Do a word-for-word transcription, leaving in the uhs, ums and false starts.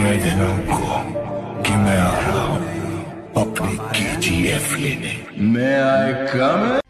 कह देना उनको कि मैं आ रहा हूं अपनी के जी एफ लेने। मैं आई कम